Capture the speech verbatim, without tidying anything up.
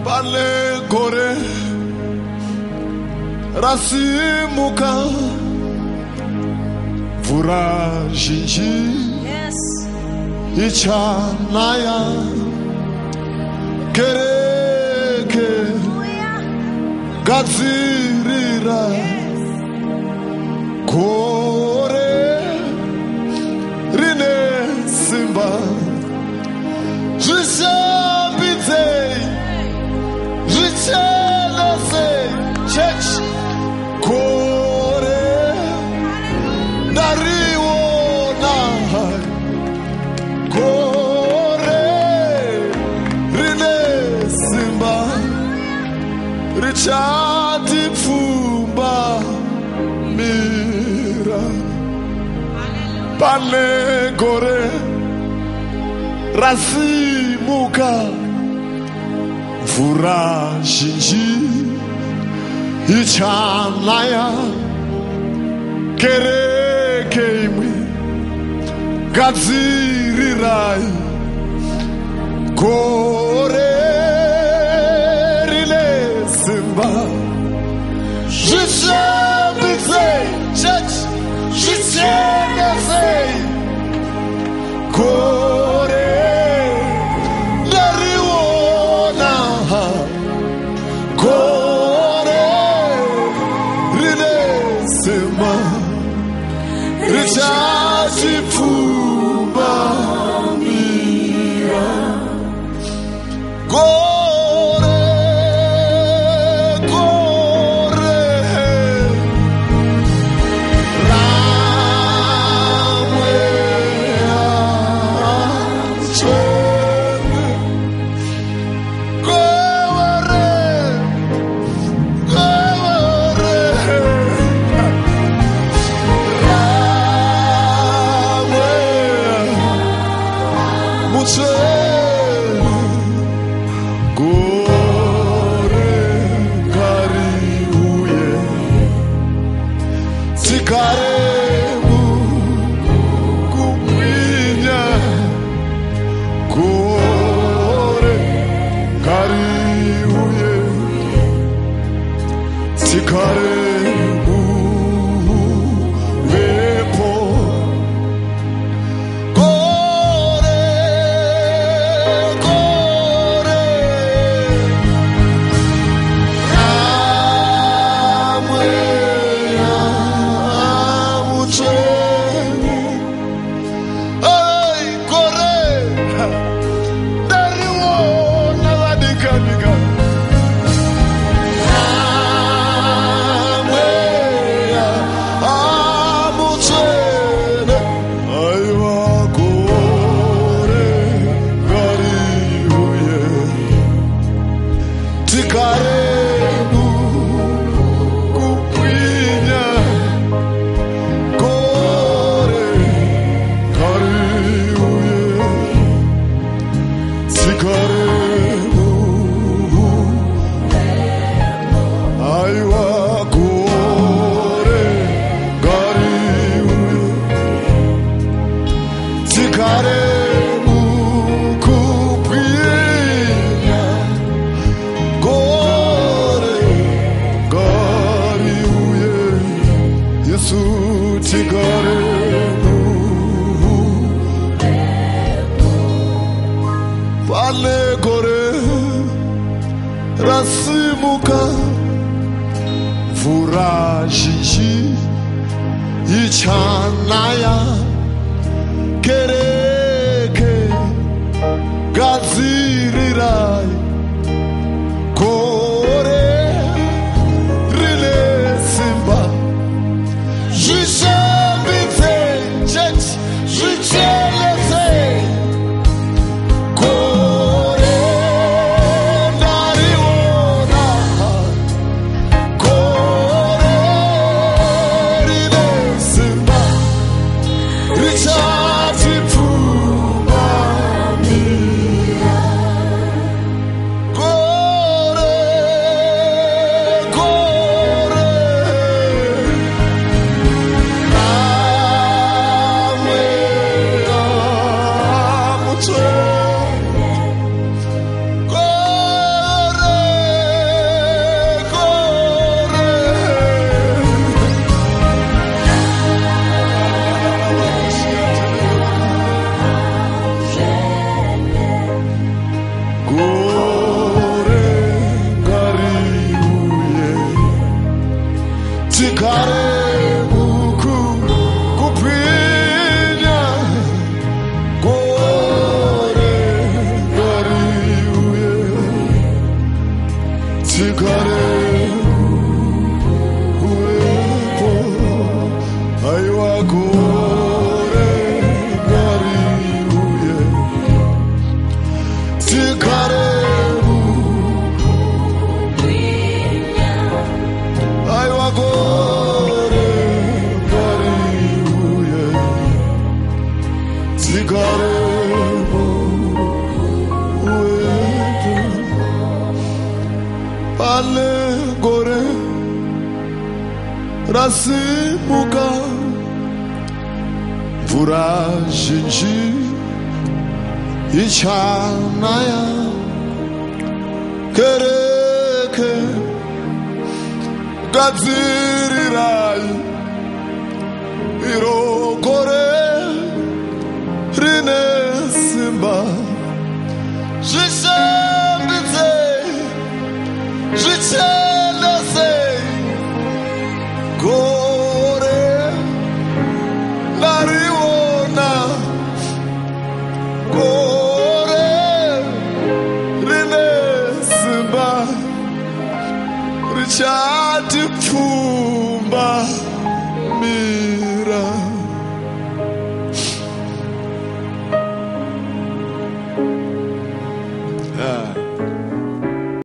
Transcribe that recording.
Vale gore rasimuka mvura zhinji ichanaya kereke gadzirira gore rine simba zvishambidze zvichelese church gore ndariona gore rine simba richati pfumba mira pane gore rasimuka mvura zhinji ichanaya kereke imwe gadzirirai gore rine simba zvishambidze church zvichenese gore ndariona gore rine simba richachipfumba mira gore gore ramwe achene gore gore ramwe muchene gore ngari uye tikaremu kumwinya gore ngari uye tikaremu vepo gore gore ramwe amuchene ai gore ndariona vadikanika ramwe amuchene aiwa gore ngari uye tikaremu kupwinya gore ngari uye tikaremu aiwa gore ngari uye tikaremu kupwinya gore ngari uye yesu tikaremu vale gore rasimuka mvura zhinji ichanaya kereke gadzirirai gore rine simba zvishambidze church zvichelese gore ndariona gore rine simba richati pfumba mira karibu uwepo hai wako karibu ye si karibu hai wako karibu ye si karibu uwepo pale gore rasimuka mvura zhinji ichanaya kereke gadzirirai iro gore rine simba zvishambidze zvichelese gore nariona gore rine simba richati pfumba mi